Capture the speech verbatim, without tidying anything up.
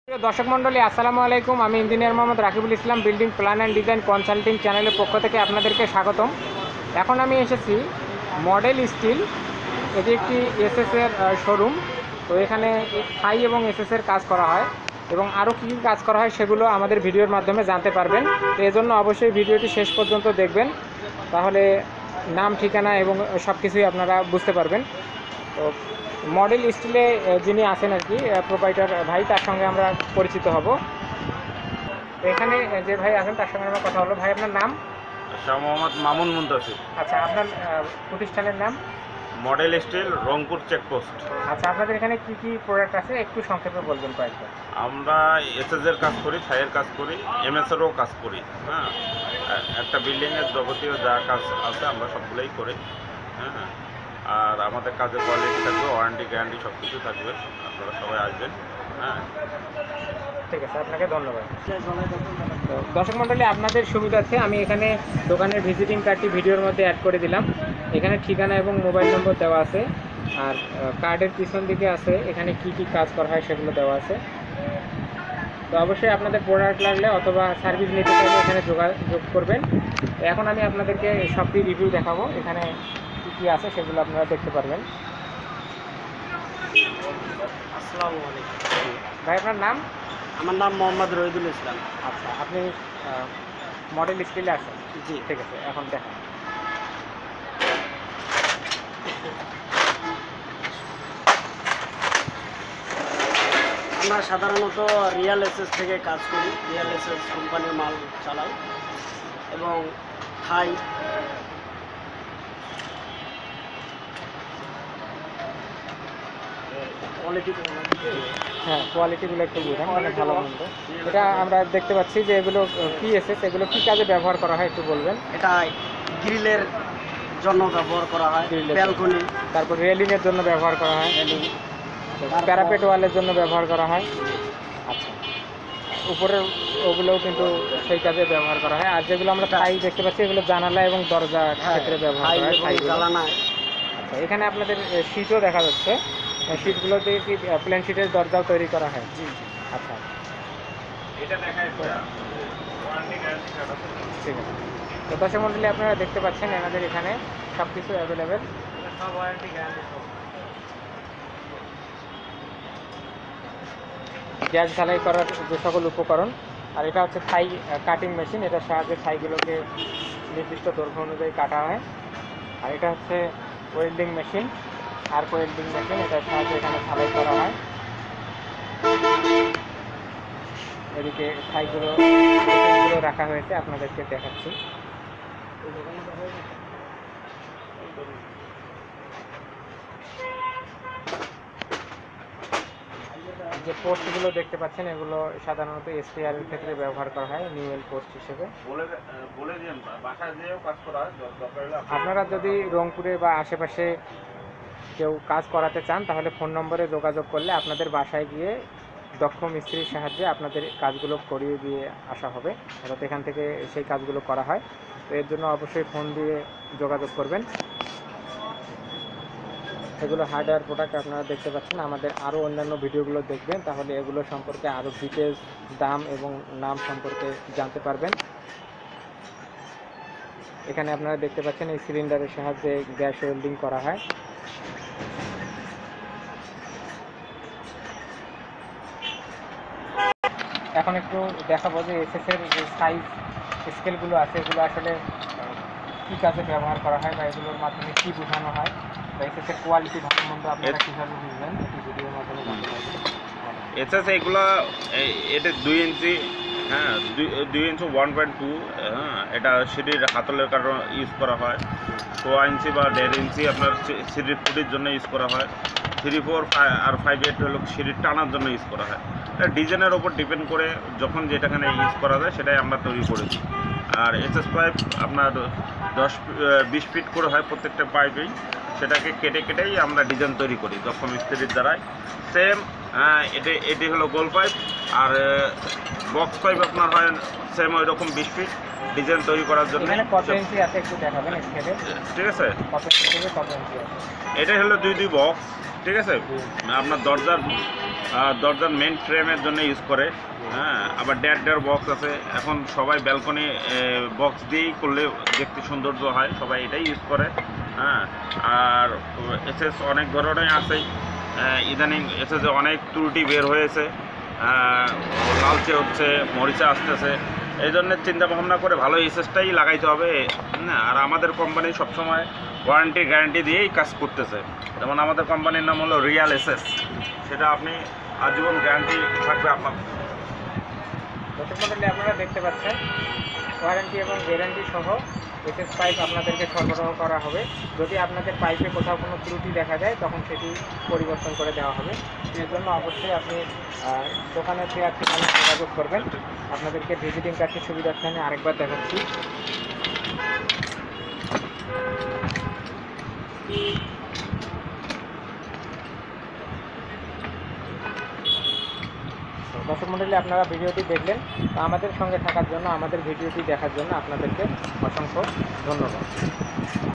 দর্শক মন্ডলী আসসালামু আলাইকুম। আমি engineer Mohammad Rakibul Islam building plan and design consulting চ্যানেলের পক্ষ থেকে আপনাদেরকে স্বাগতম। এখন আমি এসেছি মডেল স্টিল, এটি একটি এসএসের শোরুম। তো এখানে থাই এবং এসএসের কাজ করা হয় এবং আরও কী কী কাজ করা হয় সেগুলো আমাদের ভিডিওর মাধ্যমে জানতে পারবেন। তো এজন্য অবশ্যই ভিডিওটি শেষ পর্যন্ত দেখবেন, তাহলে নাম ঠিকানা এবং সব কিছুই আপনারা বুঝতে পারবেন। তো মডেল স্টিলে যিনি আছেন আর কি প্রোপাইটার ভাই, তার সঙ্গে আমরা পরিচিত হব। এখানে যে ভাই আছেন তার সঙ্গে আমরা কথা হলো। ভাই, আপনার নাম? শাহ মোহাম্মদ মামুন মুন্তাসির। আচ্ছা, আপনার প্রতিষ্ঠানের নাম? Model steel, Rangpur checkpost. আচ্ছা, আপনাদের এখানে কি কি প্রোডাক্ট আছে একটু সংক্ষেপে বলবেন কয়েকটা। আমরা এসএসের কাজ করি, ছাইয়ের কাজ করি, এমএসেরও কাজ করি। হ্যাঁ, একটা বিল্ডিংয়ের যাবতীয় যা কাজ আছে আমরা সবগুলোই করি। হ্যাঁ, আর আমাদের কাজের কোয়ালিটি থাকবে, ওয়ারেন্টি গ্যারান্টি সব কিছু থাকবে। আপনারা সবাই আসবেন। হ্যাঁ, ঠিক আছে, আপনাকে ধন্যবাদ। তো দর্শক মণ্ডলী, আপনাদের সুবিধার্থে আমি এখানে দোকানের ভিজিটিং কার্ডটি ভিডিওর মধ্যে অ্যাড করে দিলাম। এখানে ঠিকানা এবং মোবাইল নম্বর দেওয়া আছে, আর কার্ডের পিছন দিকে আছে এখানে কি কি কাজ করা হয় সেগুলো দেওয়া আছে। তো অবশ্যই আপনাদের প্রোডাক্ট লাগলে অথবা সার্ভিস নিতে চাইলে এখানে যোগাযোগ করবেন। এখন আমি আপনাদেরকে সবটি রিভিউ দেখাবো, এখানে কী কী আছে সেগুলো আপনারা দেখতে পারবেন। আসসালামু আলাইকুম ভাই, আপনার নাম? আমার নাম মোহাম্মদ রহিদুল ইসলাম। আচ্ছা, আপনি মডেল স্টিলে আছেন? জি, ঠিক আছে, এখন দেখান। আমরা সাধারণত রিয়াল এসএস থেকে কাজ করি। রিয়াল এসএস কোম্পানির মাল চালাই এবং থাই কোয়ালিটি। হ্যাঁ, কোয়ালিটিগুলো একটু বুঝান, মানে ভালো মন্দ। এটা আমরা দেখতে পাচ্ছি যে এগুলো কি এসেছে, এগুলো কী কাজে ব্যবহার করা হয় একটু বলবেন। এটা গ্রিলের জন্য ব্যবহার করা হয়, গ্রিলের, ব্যালকনি, তারপর রেলিংয়ের জন্য ব্যবহার করা হয়, প্যারাপেট ওয়ালের জন্য ব্যবহার করা হয়। আচ্ছা, উপরের ওগুলোও কিন্তু সেই কাজে ব্যবহার করা হয়। আর যেগুলো আমরা টাই দেখতে পাচ্ছি এগুলো জানালা এবং দরজার ক্ষেত্রে ব্যবহার করা হয়, টাইগুলো। জ্বালানায়। আচ্ছা, এখানে আপনাদের শীটও দেখা যাচ্ছে, শীটগুলো দিয়ে কি প্লেন শীটের দরজাও তৈরি করা হয়? জি, আচ্ছা, এটা দেখায় ওয়ারেন্টি গ্যারান্টি ঠিক আছে। তো দর্শক মণ্ডলী, আপনারা দেখতে পাচ্ছেন এনাদের এখানে সব কিছু অ্যাভেলেবেল, সব ওয়ারেন্টি গ্যারান্টি। গ্যাস ঝালাই করার যে সকল উপকরণ। আর এটা হচ্ছে থাই কাটিং মেশিন, এটার সাহায্যে থাইগুলোকে নির্দিষ্ট দৈর্ঘ্য অনুযায়ী কাটা হয়। আর এটা হচ্ছে ওয়েল্ডিং মেশিন, আর ওয়েল্ডিং মেশিন, এটার সাহায্যে এখানে ঝালাই করা হয়। এদিকে থাইগুলো গুলো রাখা হয়েছে, আপনাদেরকে দেখাচ্ছি। যে পোস্টগুলো দেখতে পাচ্ছেন এগুলো সাধারণত এসটিআরের ক্ষেত্রে ব্যবহার করা হয় নিউয়েল পোস্ট হিসেবে। আপনারা যদি রংপুরে বা আশেপাশে কেউ কাজ করাতে চান তাহলে ফোন নম্বরে যোগাযোগ করলে আপনাদের বাসায় গিয়ে দক্ষ মিস্ত্রির সাহায্যে আপনাদের কাজগুলো করিয়ে দিয়ে আসা হবে, অর্থাৎ এখান থেকে সেই কাজগুলো করা হয়। তো এর জন্য অবশ্যই ফোন দিয়ে যোগাযোগ করবেন। এগুলো হার্ডওয়্যার প্রোডাক্ট আপনারা দেখতে পাচ্ছেন। আমাদের আরও অন্যান্য ভিডিওগুলো দেখবেন, তাহলে এগুলো সম্পর্কে আরও ডিটেলস, দাম এবং নাম সম্পর্কে জানতে পারবেন। এখানে আপনারা দেখতে পাচ্ছেন এই সিলিন্ডারের সাহায্যে গ্যাস ওয়েল্ডিং করা হয়। এখন একটু দেখাবো যে এসএসের যে সাইজ স্কেলগুলো আছে এগুলো আসলে কী কাজে ব্যবহার করা হয় বা এগুলোর মাধ্যমে কী বোঝানো হয়, বা এসএসের কোয়ালিটি ভালো মন্দ আপনারা কীভাবে বুঝবেন এটি ভিডিওর মাধ্যমে জানতে পারবেন। এসএস এগুলো এটা দুই ইঞ্চি, হ্যাঁ দুই ইঞ্চি ওয়ান পয়েন্ট টু। হ্যাঁ, এটা সিঁড়ির হাতলের কারণে ইউজ করা হয়। সোয়া ইঞ্চি বা দেড় ইঞ্চি আপনার সিঁড়ির ফুটির জন্য ইউজ করা হয়। থ্রি ফোর আর ফাইভ এইট হলো সিঁড়ির টানার জন্য ইউজ করা হয়। এটা ডিজাইনের ওপর ডিপেন্ড করে যখন যেটাখানে ইউজ করা যায় সেটাই আমরা তৈরি করেছি। আর এসএস পাইপ আপনার দশ বিশ ফিট করে হয় প্রত্যেকটা পাইপেই, সেটাকে কেটে কেটেই আমরা ডিজাইন তৈরি করি দক্ষ মিস্ত্রির দ্বারাই। সেম এটি এটি হলো গোল পাইপ, আর বক্স পাইপ আপনার হয় সেম ওই রকম বিশ ফিট ডিজাইন তৈরি করার জন্য। ঠিক আছে, এটা হলো দুই দুই বক্স। ঠিক আছে, আপনার দরজার আহ, দরজার মেন ফ্রেমের জন্য ইউজ করে। হ্যাঁ, আবার ডেয়ার ডেয়ার বক্স আছে, এখন সবাই ব্যালকনি বক্স দিয়েই করলে দেখতে সৌন্দর্য হয়, সবাই এটাই ইউজ করে। হ্যাঁ, আর এসএস অনেক ধরনের আছে, আহ, ইদানিং এসএসে অনেক ত্রুটি বের হয়েছে, আহ, লালচে হচ্ছে, মরিচা আসতেছে, এই জন্য চিন্তা ভাবনা করে ভালো এসএসটাই লাগাইতে হবে। হ্যাঁ, আর আমাদের কোম্পানি সবসময় ওয়ারেন্টি গ্যারান্টি দিয়েই কাজ করতেছে। যেমন আমাদের কোম্পানির নাম হলো রিয়াল এসএস, সেটা আপনি আজীবন গ্যারান্টি থাকবে আপনার। দর্শক মণ্ডলী, আপনারা দেখতে পাচ্ছেন ওয়ারেন্টি এবং গ্যারান্টি সহ এসএস পাইপ আপনাদেরকে সরবরাহ করা হবে। যদি আপনাদের পাইপে কোথাও কোনো ত্রুটি দেখা যায় তখন সেটি পরিবর্তন করে দেওয়া হবে। এর জন্য অবশ্যই আপনি আহ, দোকানের চেয়ার ঠিকানা যোগাযোগ করবেন। আপনাদেরকে ভিজিটিং কার্ডটির সুবিধার্থে আরেকবার দেখাচ্ছি। দর্শক মণ্ডলী, আপনারা ভিডিওটি দেখলেন। তো আমাদের সঙ্গে থাকার জন্য, আমাদের ভিডিওটি দেখার জন্য আপনাদেরকে অসংখ্য ধন্যবাদ।